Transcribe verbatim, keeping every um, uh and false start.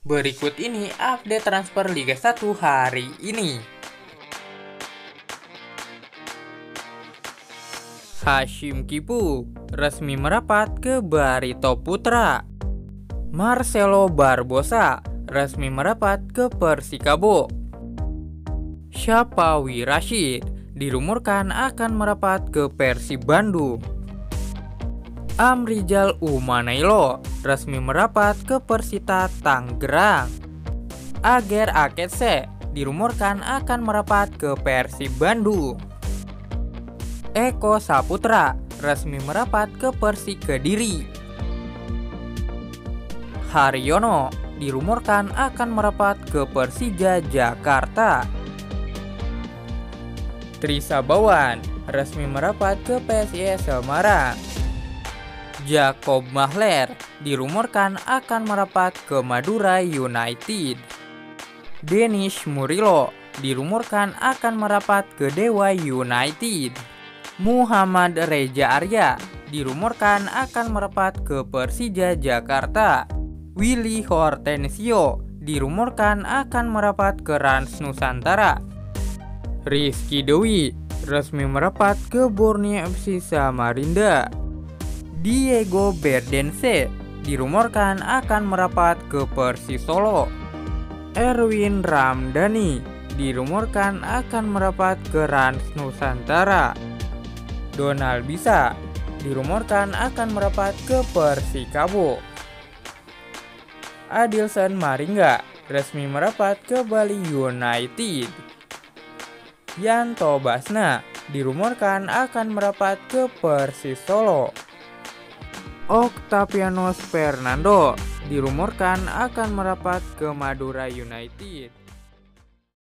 Berikut ini update transfer Liga satu hari ini. Hashim Kipu resmi merapat ke Barito Putra. Marcelo Barbosa resmi merapat ke Persikabo. Syafawi Rashid dirumorkan akan merapat ke Persib Bandung. Amrijal Umanailo resmi merapat ke Persita Tangerang. Ager Aketse dirumorkan akan merapat ke Persib Bandung. Eko Saputra resmi merapat ke Persik Kediri. Haryono dirumorkan akan merapat ke Persija Jakarta. Trisabawan resmi merapat ke P S I S Semarang. Jacob Mahler dirumorkan akan merapat ke Madura United. Denis Murilo dirumorkan akan merapat ke Dewa United. Muhammad Reza Arya dirumorkan akan merapat ke Persija Jakarta. Willy Hortensio dirumorkan akan merapat ke Rans Nusantara. Rizky Dewi resmi merapat ke Borneo F C Samarinda. Diego Berdense dirumorkan akan merapat ke Persis Solo. Erwin Ramdhani dirumorkan akan merapat ke Rans Nusantara. Donald Bisa dirumorkan akan merapat ke Persikabo. Adilson Maringga resmi merapat ke Bali United. Yanto Basna dirumorkan akan merapat ke Persis Solo. Octavianus Fernando dirumorkan akan merapat ke Madura United.